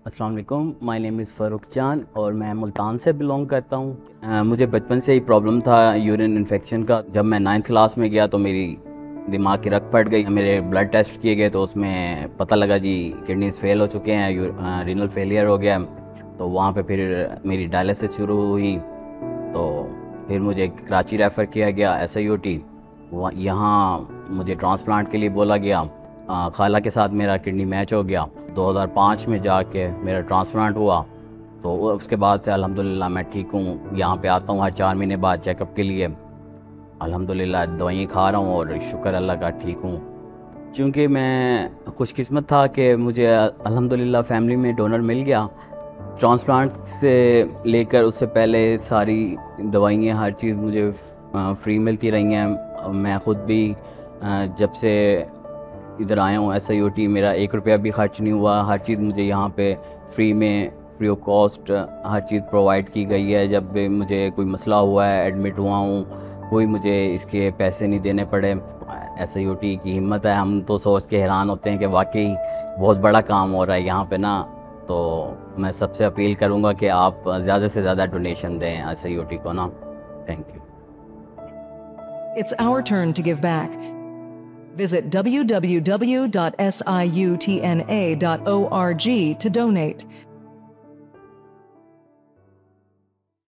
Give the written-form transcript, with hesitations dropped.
अस्सलाम वालेकुम, my name is Farooq चांद और मैं मुल्तान से बिलोंग करता हूँ। मुझे बचपन से ही प्रॉब्लम था यूरिन इन्फेक्शन का। जब मैं 9th क्लास में गया तो मेरी दिमाग की रग फट गई। मेरे ब्लड टेस्ट किए गए तो उसमें पता लगा जी किडनीज़ फेल हो चुके हैं, रीनल फेलियर हो गया। तो वहाँ पे फिर मेरी डायलिसिस शुरू हुई। तो फिर मुझे कराची रेफ़र किया गया SIOT। यहाँ मुझे ट्रांसप्लांट के लिए बोला गया। खाला के साथ मेरा किडनी मैच हो गया। 2005 में जाके मेरा ट्रांसप्लांट हुआ। तो उसके बाद से अल्हम्दुलिल्लाह मैं ठीक हूँ। यहाँ पे आता हूँ हर 4 महीने बाद चेकअप के लिए। अल्हम्दुलिल्लाह दवाइयाँ खा रहा हूँ और शुक्र अल्लाह का ठीक हूँ। चूँकि मैं खुशकिस्मत था कि मुझे अल्हम्दुलिल्लाह फैमिली में डोनर मिल गया। ट्रांसप्लांट से लेकर उससे पहले सारी दवाइयाँ हर चीज़ मुझे फ्री मिलती रही हैं। मैं ख़ुद भी जब से इधर आया हूँ SIOT मेरा 1 रुपया भी खर्च नहीं हुआ। हर चीज़ मुझे यहाँ पे फ्री में, फ्री ऑफ कॉस्ट हर चीज़ प्रोवाइड की गई है। जब भी मुझे कोई मसला हुआ है, एडमिट हुआ हूँ, कोई मुझे इसके पैसे नहीं देने पड़े। SIOT की हिम्मत है। हम तो सोच के हैरान होते हैं कि वाक़ई बहुत बड़ा काम हो रहा है यहाँ पे ना। तो मैं सबसे अपील करूँगा कि आप ज़्यादा से ज़्यादा डोनेशन दें SIOT को ना। Thank you. It's our turn to give back. Visit www.siutna.org to donate.